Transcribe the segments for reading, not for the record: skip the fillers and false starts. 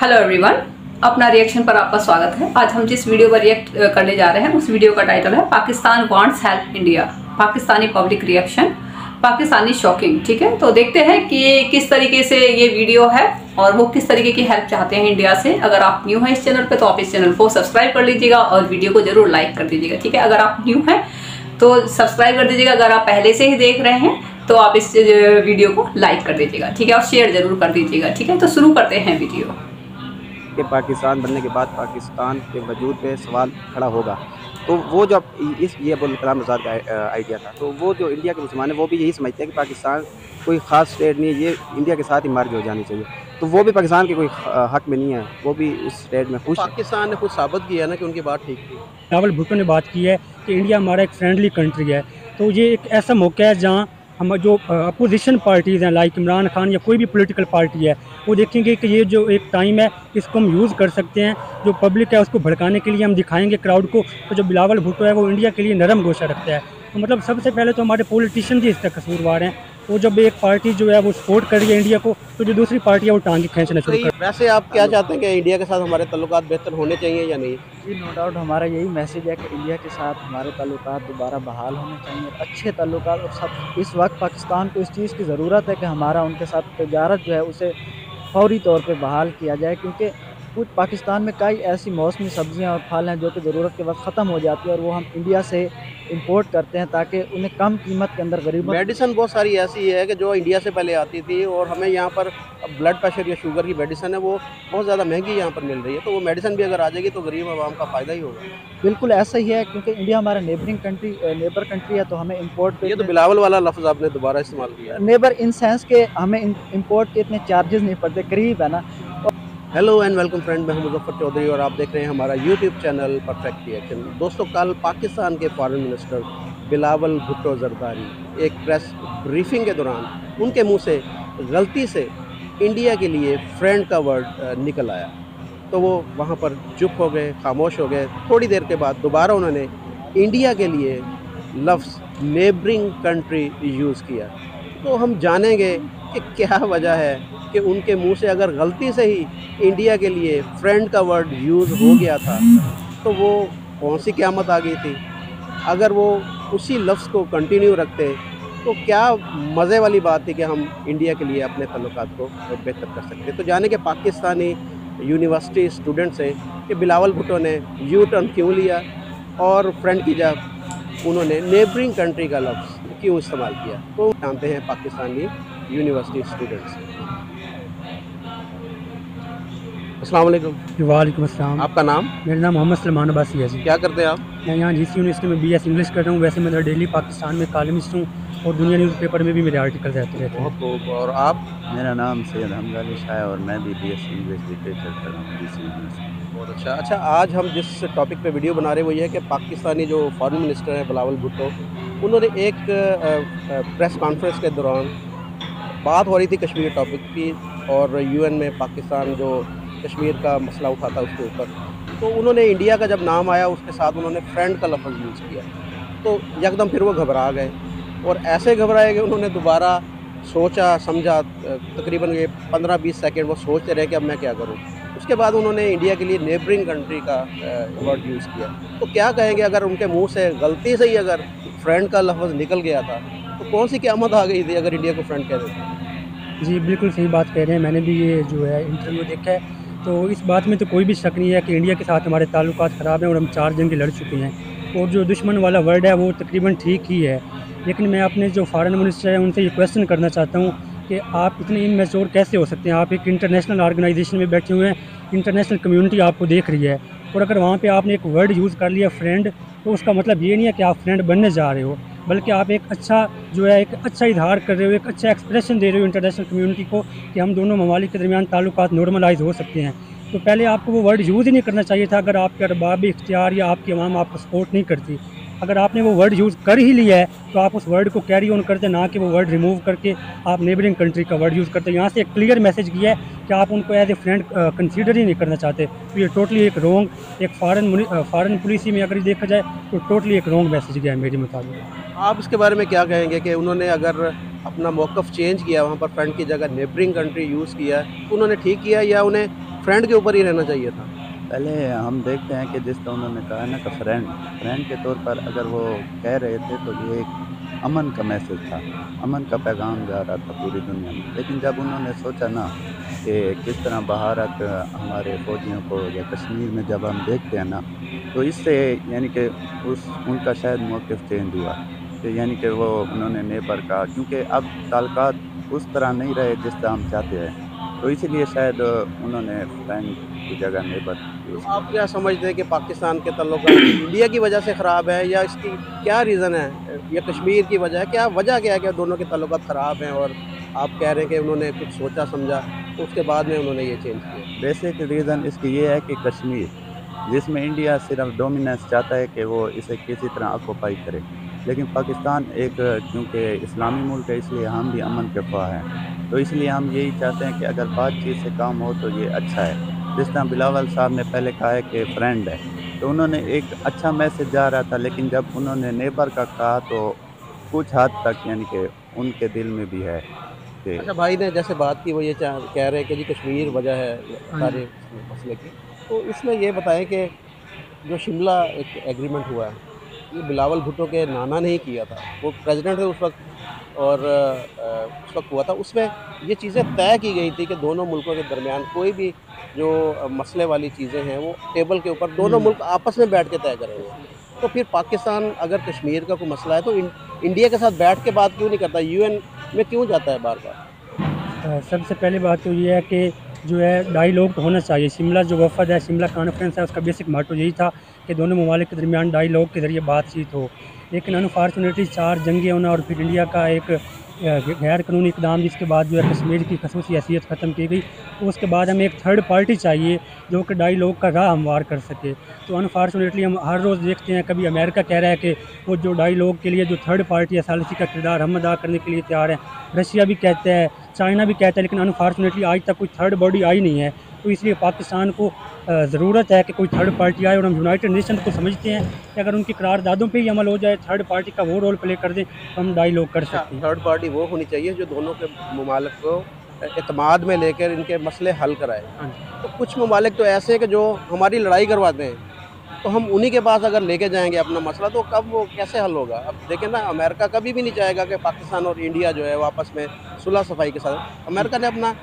Hello everyone, अपना reaction पर आपका स्वागत है। आज हम जिस वीडियो पर रिएक्ट करने जा रहे हैं उस वीडियो का टाइटल है Pakistan wants help India, Pakistani public reaction, Pakistani shocking. ठीक है, तो देखते हैं कि किस तरीके से ये वीडियो है और वो किस तरीके की हेल्प चाहते हैं इंडिया से। अगर आप न्यू हैं इस चैनल पे तो आप इस चैनल को सब्सक्राइब कर लीजिएगा और वीडियो को जरूर लाइक कर दीजिएगा। ठीक है, अगर आप न्यू हैं तो सब्सक्राइब कर दीजिएगा। अगर आप पहले से ही देख रहे हैं तो आप इस वीडियो को लाइक कर दीजिएगा। ठीक है, और शेयर जरूर कर दीजिएगा। ठीक है, तो शुरू करते हैं वीडियो। कि पाकिस्तान बनने के बाद पाकिस्तान के वजूद पे सवाल खड़ा होगा, तो वो जो ये अब्दुल कलाम आज़ाद का आइडिया था, तो वो जो इंडिया के मुसलमान हैं वो भी यही समझते हैं कि पाकिस्तान कोई ख़ास स्टेट नहीं है, ये इंडिया के साथ ही मर्ज हो जानी चाहिए। तो वो भी पाकिस्तान के कोई हक में नहीं है, वो भी उस स्टेट में खुश। पाकिस्तान ने खुद साबित किया ना कि उनकी बात ठीक थी। बिलावल भुट्टो ने बात की है कि इंडिया हमारा एक फ्रेंडली कंट्री है, तो ये एक ऐसा मौका है जहाँ हम जो अपोजिशन पार्टीज़ हैं लाइक इमरान खान या कोई भी पॉलिटिकल पार्टी है, वो देखेंगे कि ये जो एक टाइम है इसको हम यूज़ कर सकते हैं। जो पब्लिक है उसको भड़काने के लिए हम दिखाएंगे क्राउड को। तो जो बिलावल भुट्टो है वो इंडिया के लिए नरम गोशा रखता है। तो मतलब सबसे पहले तो हमारे पॉलिटिशियन भी इसका कसूरवार हैं। वो जब एक पार्टी जो है वो सपोर्ट कर रही है इंडिया को, तो जो दूसरी पार्टी है वो टांगे खींचना शुरू कर। वैसे आप क्या चाहते हैं कि इंडिया के साथ हमारे ताल्लुकात बेहतर होने चाहिए या नहीं? जी नो डाउट, हमारा यही मैसेज है कि इंडिया के साथ हमारे ताल्लुकात दोबारा बहाल होने चाहिए, अच्छे ताल्लुकात। और सब इस वक्त पाकिस्तान को इस चीज़ की ज़रूरत है कि हमारा उनके साथ तजारत जो है उसे फौरी तौर पे बहाल किया जाए, क्योंकि कुछ पाकिस्तान में कई ऐसी मौसमी सब्ज़ियाँ और फल हैं जो कि ज़रूरत के वक्त ख़त्म हो जाती है और वो हम इंडिया से इंपोर्ट करते हैं ताकि उन्हें कम कीमत के अंदर गरीबों। मेडिसिन बहुत सारी ऐसी है कि जो इंडिया से पहले आती थी और हमें यहाँ पर ब्लड प्रेशर या शुगर की मेडिसिन है वो बहुत ज़्यादा महंगी यहाँ पर मिल रही है, तो वो मेडिसिन भी अगर आ जाएगी तो गरीब आवाम का फ़ायदा ही होगा। बिल्कुल ऐसा ही है, क्योंकि इंडिया हमारा नेबर कंट्री है, तो हमें इंपोर्ट पे ये तो बिलावल वाला लफ्ज़ आपने दोबारा इस्तेमाल किया। नेबर इन सेंस के हमें इंपोर्ट के इतने चार्जेस नहीं पड़ते, करीब है ना। हेलो एंड वेलकम फ्रेंड, मैं हूं मुजफ्फर चौधरी और आप देख रहे हैं हमारा यूट्यूब चैनल परफेक्ट रिएक्शन। दोस्तों, कल पाकिस्तान के फॉरेन मिनिस्टर बिलावल भुट्टो जरदारी एक प्रेस ब्रीफिंग के दौरान उनके मुंह से गलती से इंडिया के लिए फ्रेंड का वर्ड निकल आया, तो वो वहाँ पर चुप हो गए, खामोश हो गए। थोड़ी देर के बाद दोबारा उन्होंने इंडिया के लिए लफ्ज़ नेबरिंग कंट्री यूज़ किया। तो हम जानेंगे कि क्या वजह है कि उनके मुंह से अगर गलती से ही इंडिया के लिए फ्रेंड का वर्ड यूज़ हो गया था तो वो कौन सी क़यामत आ गई थी। अगर वो उसी लफ्ज़ को कंटिन्यू रखते तो क्या मज़े वाली बात थी कि हम इंडिया के लिए अपने ताल्लुकात को बेहतर कर सकते। तो जाने के पाकिस्तानी यूनिवर्सिटी स्टूडेंट से कि बिलावल भुट्टो ने यू टर्न क्यों लिया और फ्रेंड की जगह उन्होंने नेबरिंग कंट्री का लफ्ज़ क्यों इस्तेमाल किया, तो जानते हैं पाकिस्तानी यूनिवर्सिटी स्टूडेंट्स। अस्सलाम वालेकुम। वालेकुम अस्सलाम। आपका नाम? मेरा नाम मोहम्मद सलमान अब्बासी है जी। क्या करते हैं आप? मैं यहाँ जीसी यूनिवर्सिटी में BS इंग्लिश कर रहा हूँ। वैसे मैं डेली पाकिस्तान में कॉलमिस्ट हूँ और दुनिया न्यूज़पेपर में भी मेरे आर्टिकल रहते रहते हैं। बहुत खूब। और आप? मेरा नाम सैयद हमजा अली शाह है और मैं भी BS इंग्लिश लिटरेचर कर रहा हूँ जीसी यूनिवर्सिटी। बहुत अच्छा। आज हम जिस टॉपिक पे वीडियो बना रहे हैं वो ये है कि पाकिस्तानी जो फॉरेन मिनिस्टर हैं बिलावल भुट्टो, उन्होंने एक प्रेस कॉन्फ्रेंस के दौरान बात हो रही थी कश्मीर टॉपिक की और UN में पाकिस्तान जो कश्मीर का मसला उठाता उसके ऊपर, तो उन्होंने इंडिया का जब नाम आया उसके साथ उन्होंने फ्रेंड का लफ्ज़ यूज़ किया, तो यकदम फिर वो घबरा गए और ऐसे घबराए कि उन्होंने दोबारा सोचा समझा, तकरीबन ये 15-20 सेकंड वो सोचते रहे कि अब मैं क्या करूं। उसके बाद उन्होंने इंडिया के लिए नेबरिंग कंट्री का वर्ड यूज़ किया। तो क्या कहेंगे अगर उनके मुंह से गलती से ही अगर फ्रेंड का लफ्ज़ निकल गया था तो कौन सी क़यामत आ गई थी अगर इंडिया को फ्रेंड कह देते? जी बिल्कुल सही बात कह रहे हैं। मैंने भी ये जो है इंटरव्यू देखा है, तो इस बात में तो कोई भी शक नहीं है कि इंडिया के साथ हमारे ताल्लुकात ख़राब हैं और हम 4 जंगें लड़ चुके हैं। और जो दुश्मन वाला वर्ड है वो तकरीबन ठीक ही है। लेकिन मैं अपने जो फॉरेन मिनिस्टर हैं उनसे ये क्वेश्चन करना चाहता हूँ कि आप इतने इनमेच्योर कैसे हो सकते हैं। आप एक इंटरनेशनल ऑर्गेनाइजेशन में बैठे हुए हैं, इंटरनेशनल कम्युनिटी आपको देख रही है, और अगर वहाँ पे आपने एक वर्ड यूज़ कर लिया फ्रेंड, तो उसका मतलब ये नहीं है कि आप फ्रेंड बनने जा रहे हो, बल्कि आप एक अच्छा जो है एक अच्छा इजहार कर रहे हो, एक अच्छा एक्सप्रेशन दे रहे हो इंटरनेशनल कम्युनिटी को कि हम दोनों ममालिक के दरमियान ताल्लुकात नॉर्मलाइज हो सकते हैं। तो पहले आपको वो वर्ड यूज़ ही नहीं करना चाहिए था अगर आपके अरबाब इख्तियार या आपकी अवाम आपको सपोर्ट नहीं करती। अगर आपने वो वर्ड यूज़ कर ही लिया है तो आप उस वर्ड को कैरी ऑन करते, ना कि वो वर्ड रिमूव करके आप नेबरिंग कंट्री का वर्ड यूज़ करते। यहाँ से एक क्लियर मैसेज किया है कि आप उनको एज ए फ्रेंड कंसीडर ही नहीं करना चाहते। तो ये टोटली एक रॉन्ग, एक फॉरेन पॉलिसी में अगर देखा जाए तो टोटली एक रॉन्ग मैसेज गया है मेरे मुताबिक। आप इसके बारे में क्या कहेंगे कि उन्होंने अगर अपना मौक़िफ़ चेंज किया, वहाँ पर फ्रेंड की जगह नेबरिंग कंट्री यूज़ किया, तो उन्होंने ठीक किया या उन्हें फ्रेंड के ऊपर ही रहना चाहिए था? पहले हम देखते हैं कि जिस तरह उन्होंने कहा ना कि फ्रेंड के तौर पर अगर वो कह रहे थे तो ये एक अमन का मैसेज था, अमन का पैगाम जा रहा था पूरी दुनिया में। लेकिन जब उन्होंने सोचा ना कि किस तरह भारत हमारे फौजियों को या कश्मीर में जब हम देखते हैं ना, तो इससे यानी कि उनका शायद मौक़िफ़ चेंज हुआ कि यानी कि वो उन्होंने नेबर का, क्योंकि अब ताल्लुकात उस तरह नहीं रहे जिस तरह हम चाहते हैं, तो इसीलिए शायद उन्होंने फ्रेंड की जगह नेबर यूज़। आप क्या समझते हैं कि पाकिस्तान के ताल्लुकात इंडिया की वजह से ख़राब है, या इसकी क्या रीज़न है, या कश्मीर की वजह है? क्या वजह क्या है कि दोनों के ताल्लुकात ख़राब हैं, और आप कह रहे हैं कि उन्होंने कुछ सोचा समझा उसके बाद में उन्होंने ये चेंज किया? बेसिक रीज़न इसकी ये है कि कश्मीर, जिसमें इंडिया सिर्फ डोमिनेंस चाहता है कि वो इसे किसी तरह ऑक्यूपाई करे, लेकिन पाकिस्तान एक क्योंकि इस्लामी मुल्क है इसलिए हम भी अमन के ख्वाह हैं, तो इसलिए हम यही चाहते हैं कि अगर बातचीत से काम हो तो ये अच्छा है। जिस तरह बिलावल साहब ने पहले कहा है कि फ्रेंड है, तो उन्होंने एक अच्छा मैसेज जा रहा था, लेकिन जब उन्होंने नेबर का कहा तो कुछ हद तक यानी कि उनके दिल में भी है कि अच्छा, भाई ने जैसे बात की वो ये कह रहे हैं कि जी कश्मीर वजह है सारे मसले की, तो इसमें ये बताएं कि जो शिमला एक एग्रीमेंट हुआ है, ये बिलावल भुट्टो के नाना ने ही किया था, वो प्रेसिडेंट थे उस वक्त, और उस वक्त हुआ था, उसमें ये चीज़ें तय की गई थी कि दोनों मुल्कों के दरमियान कोई भी जो मसले वाली चीज़ें हैं वो टेबल के ऊपर दोनों मुल्क आपस में बैठ के तय करेंगे। तो फिर पाकिस्तान अगर कश्मीर का कोई मसला है तो इंडिया के साथ बैठ के बात क्यों नहीं करता, यूएन में क्यों जाता है बार बार? सबसे पहली बात तो ये है कि जो है डायलॉग होना चाहिए। शिमला जो वफद है, शिमला कॉन्फ्रेंस है, उसका बेसिक मोटो यही था कि दोनों ममालिक के दरमियान डायलॉग के ज़रिए बातचीत हो। लेकिन अनफॉर्चुनेटली 4 जंगें होना और फिर इंडिया का एक गैर कानूनी इकदाम, जिसके बाद जो है कश्मीर की खसूसी हैसियत ख़त्म की गई, तो उसके बाद हमें एक थर्ड पार्टी चाहिए जो कि डायलॉग का राह हमवार कर सके। तो अनफॉर्चुनेटली हम हर रोज़ देखते हैं, कभी अमेरिका कह रहा है कि वो जो डायलॉग के लिए जो थर्ड पार्टी है सालिसी का किरदार हम अदा करने के लिए तैयार हैं, रशिया भी कहता है, चाइना भी कहता है, लेकिन अनफॉर्चुनेटली आज तक कोई थर्ड बॉडी आई नहीं है। तो इसलिए पाकिस्तान को ज़रूरत है कि कोई थर्ड पार्टी आए, और हम यूनाइटेड नेशन को समझते हैं कि अगर उनकी करारदादों पे ही अमल हो जाए, थर्ड पार्टी का वो रोल प्ले कर दें तो हम डायलॉग कर सकते हैं। थर्ड पार्टी वो होनी चाहिए जो दोनों के ममालिक को एतमाद में लेकर इनके मसले हल कराए। तो कुछ ममालिक तो ऐसे हैं कि जो हमारी लड़ाई करवाते हैं, तो हम उन्हीं के पास अगर लेके जाएंगे अपना मसला, तो कब वो कैसे हल होगा? अब देखें ना, अमेरिका कभी भी नहीं चाहेगा कि पाकिस्तान और इंडिया जो है वो आपस में सुलह सफाई के साथ, अमेरिका ने अपना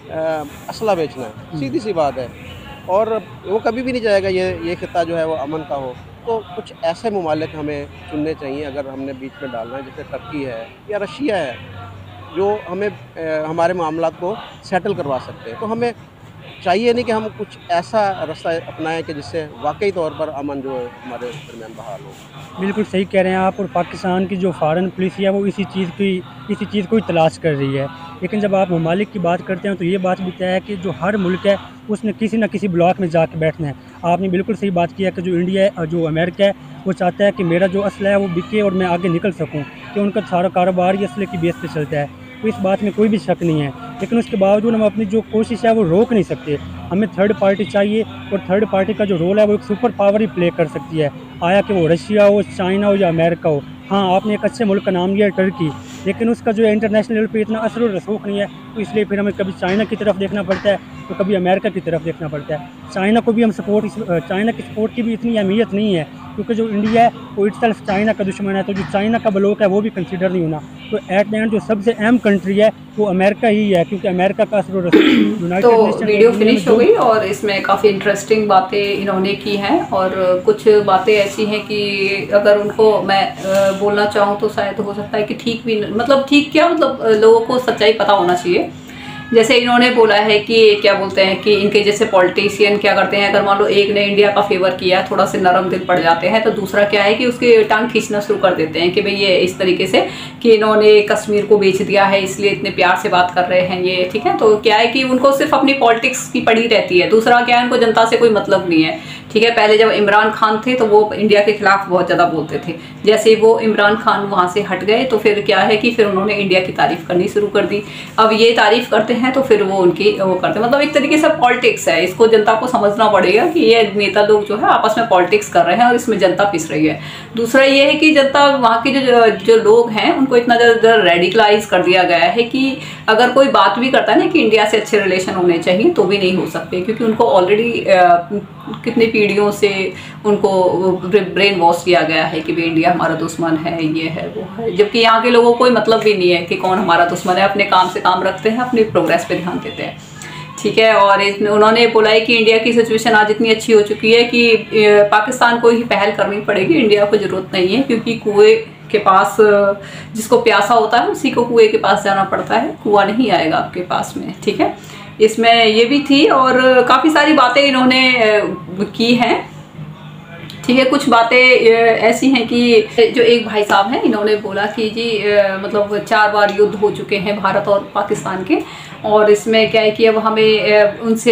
असला बेचना है, सीधी सी बात है, और वो कभी भी नहीं चाहेगा ये खिता जो है वो अमन का हो। तो कुछ ऐसे ममालिक हमें चुनने चाहिए अगर हमने बीच में डालना है, जैसे टर्की है या रशिया है, जो हमें हमारे मामलात को सेटल करवा सकते हैं। तो हमें चाहिए नहीं कि हम कुछ ऐसा रास्ता अपनाएं कि जिससे वाकई तौर पर अमन जो है हमारे दरमियान बहाल हो। बिल्कुल सही कह रहे हैं आप। और पाकिस्तान की जो फ़ॉरेन पॉलिसी है वो इसी चीज़ को ही तलाश कर रही है। लेकिन जब आप ममालिक की बात करते हैं तो ये बात भी तय है कि जो हर मुल्क है उसने किसी न किसी ब्लॉक में जाके बैठना है। आपने बिल्कुल सही बात की है कि जो इंडिया है और जो अमेरिका है वो चाहता है कि मेरा जो असला है वो बिके और मैं आगे निकल सकूँ, कि उनका सारा कारोबार ही असले की बेस पे चलता है। तो इस बात में कोई भी शक नहीं है, लेकिन उसके बावजूद हम अपनी जो कोशिश है वो रोक नहीं सकते। हमें थर्ड पार्टी चाहिए, और थर्ड पार्टी का जो रोल है वो एक सुपर पावर ही प्ले कर सकती है, आया कि वो रशिया हो, चाइना हो या अमेरिका हो। हाँ, आपने एक अच्छे मुल्क का नाम लिया टर्की, लेकिन उसका जो है इंटरनेशनल लेवल पे इतना असर और रसूख नहीं है, तो इसलिए फिर हमें कभी चाइना की तरफ देखना पड़ता है तो कभी अमेरिका की तरफ देखना पड़ता है। चाइना को भी हम चाइना की सपोर्ट की भी इतनी अहमियत नहीं है, क्योंकि जो इंडिया है वो इटसेल्फ चाइना का दुश्मन है, तो जो चाइना का ब्लॉक है वो भी कंसिडर नहीं होना। तो एट द एंड जो सबसे अहम कंट्री है वो अमेरिका ही है, क्योंकि अमेरिका का असर और यूनाइटेड तो वीडियो फिनिश हो गई और इसमें काफ़ी इंटरेस्टिंग बातें इन्होंने की हैं, और कुछ बातें ऐसी हैं कि अगर उनको मैं बोलना चाहूँ तो शायद हो सकता है कि ठीक भी, मतलब ठीक क्या, मतलब लोगों को सच्चाई पता होना चाहिए। जैसे इन्होंने बोला है कि क्या बोलते हैं कि इनके जैसे पॉलिटिशियन क्या करते हैं, अगर मान लो एक ने इंडिया का फेवर किया, थोड़ा से नरम दिल पड़ जाते हैं, तो दूसरा क्या है कि उसके टांग खींचना शुरू कर देते हैं कि भाई ये इस तरीके से कि इन्होंने कश्मीर को बेच दिया है इसलिए इतने प्यार से बात कर रहे हैं ये, ठीक है। तो क्या है कि उनको सिर्फ अपनी पॉलिटिक्स की पड़ी रहती है, दूसरा क्या है, उनको जनता से कोई मतलब नहीं है, ठीक है। पहले जब इमरान खान थे तो वो इंडिया के खिलाफ बहुत ज़्यादा बोलते थे, जैसे वो इमरान खान वहाँ से हट गए तो फिर क्या है कि फिर उन्होंने इंडिया की तारीफ करनी शुरू कर दी। अब ये तारीफ करते हैं तो फिर वो उनकी वो करते हैं, मतलब एक तरीके से पॉलिटिक्स है। इसको जनता को समझना पड़ेगा कि ये नेता लोग जो है आपस में पॉलिटिक्स कर रहे हैं और इसमें जनता पिस रही है। दूसरा ये है कि जनता वहाँ के जो लोग हैं उनको इतना ज़्यादा रेडिकलाइज कर दिया गया है कि अगर कोई बात भी करता है ना कि इंडिया से अच्छे रिलेशन होने चाहिए तो भी नहीं हो सकते, क्योंकि उनको ऑलरेडी कितनी पीढ़ियों से उनको ब्रेन वॉश किया गया है कि भाई इंडिया हमारा दुश्मन है, ये है वो है। जबकि यहाँ के लोगों को कोई मतलब भी नहीं है कि कौन हमारा दुश्मन है, अपने काम से काम रखते हैं, अपनी प्रोग्रेस पे ध्यान देते हैं, ठीक है। और उन्होंने बोला है कि इंडिया की सिचुएशन आज इतनी अच्छी हो चुकी है कि पाकिस्तान को ही पहल करनी पड़ेगी, इंडिया को ज़रूरत नहीं है, क्योंकि कुएं के पास जिसको प्यासा होता है उसी को कुएं के पास जाना पड़ता है, कुआं नहीं आएगा आपके पास में, ठीक है। इसमें ये भी थी और काफ़ी सारी बातें इन्होंने की हैं, ठीक है। कुछ बातें ऐसी हैं कि जो एक भाई साहब हैं इन्होंने बोला कि जी मतलब 4 बार युद्ध हो चुके हैं भारत और पाकिस्तान के, और इसमें क्या है कि अब हमें उनसे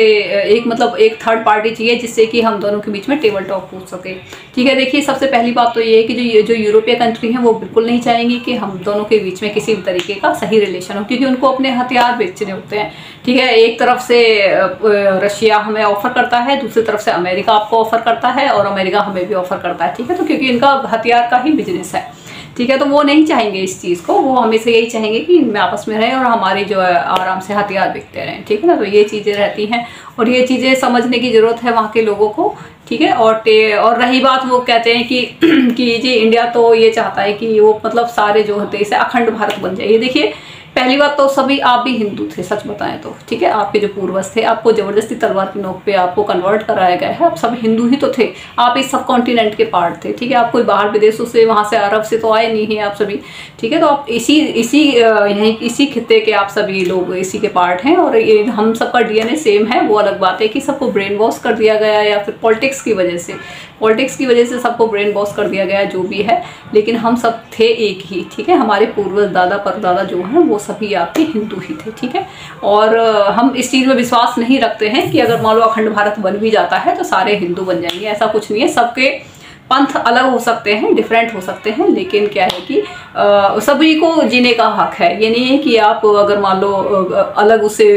एक थर्ड पार्टी चाहिए जिससे कि हम दोनों के बीच में टेबल टॉक हो सके, ठीक है। देखिए सबसे पहली बात तो ये है कि जो यूरोपीय कंट्री हैं वो बिल्कुल नहीं चाहेंगी कि हम दोनों के बीच में किसी भी तरीके का सही रिलेशन हो, क्योंकि उनको अपने हथियार बेचने होते हैं, ठीक है। एक तरफ से रशिया हमें ऑफर करता है, दूसरी तरफ से अमेरिका आपको ऑफर करता है और अमेरिका हमें भी ऑफर करता है, ठीक है। तो क्योंकि इनका हथियार का ही बिजनेस है, ठीक है, तो वो नहीं चाहेंगे इस चीज़ को, वो हमेशा यही चाहेंगे कि इनमें आपस में रहें और हमारी जो है आराम से हथियार बिकते रहें, ठीक है ना। तो ये चीज़ें रहती हैं और ये चीज़ें समझने की ज़रूरत है वहाँ के लोगों को, ठीक है। और रही बात, वो कहते हैं कि जी इंडिया तो ये चाहता है कि वो मतलब सारे जो देश है अखंड भारत बन जाए। ये देखिए पहली बात तो सभी आप भी हिंदू थे, सच बताएं तो, ठीक है। आपके जो पूर्वज थे आपको जबरदस्ती तलवार की नोक पे आपको कन्वर्ट कराया गया है, आप सब हिंदू ही तो थे, आप इस सब कॉन्टिनेंट के पार्ट थे, ठीक है। आप कोई बाहर विदेशों से वहाँ से अरब से तो आए नहीं हैं आप सभी, ठीक है। तो आप इसी खित्ते के आप सभी लोग इसी के पार्ट हैं और ये हम सबका DNA सेम है। वो अलग बात है कि सबको ब्रेन वॉश कर दिया गया या फिर पॉलिटिक्स की वजह से सबको ब्रेन वॉश कर दिया गया, जो भी है, लेकिन हम सब थे एक ही, ठीक है। हमारे पूर्वज दादा परदादा जो हैं वो सभी आपके हिंदू ही थे, ठीक है। और हम इस चीज़ में विश्वास नहीं रखते हैं कि अगर मान लो अखंड भारत बन भी जाता है तो सारे हिंदू बन जाएंगे, ऐसा कुछ नहीं है। सबके पंथ अलग हो सकते हैं, डिफरेंट हो सकते हैं, लेकिन क्या है कि सभी को जीने का हक है। ये नहीं है कि आप अगर मान लो अलग उससे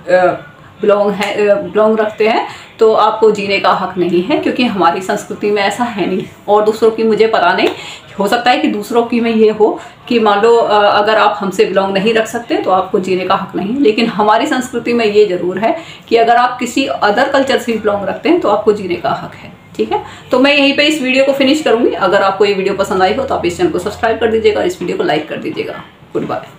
बिलोंग रखते हैं तो आपको जीने का हक नहीं है, क्योंकि हमारी संस्कृति में ऐसा है नहीं। और दूसरों की मुझे पता नहीं, हो सकता है कि दूसरों की में ये हो कि मान लो अगर आप हमसे बिलोंग नहीं रख सकते तो आपको जीने का हक नहीं, लेकिन हमारी संस्कृति में ये ज़रूर है कि अगर आप किसी अदर कल्चर से बिलोंग रखते हैं तो आपको जीने का हक है, ठीक है। तो मैं यहीं पे इस वीडियो को फिनिश करूँगी। अगर आपको ये वीडियो पसंद आई हो तो आप इस चैनल को सब्सक्राइब कर दीजिएगा और इस वीडियो को लाइक कर दीजिएगा। Good bye.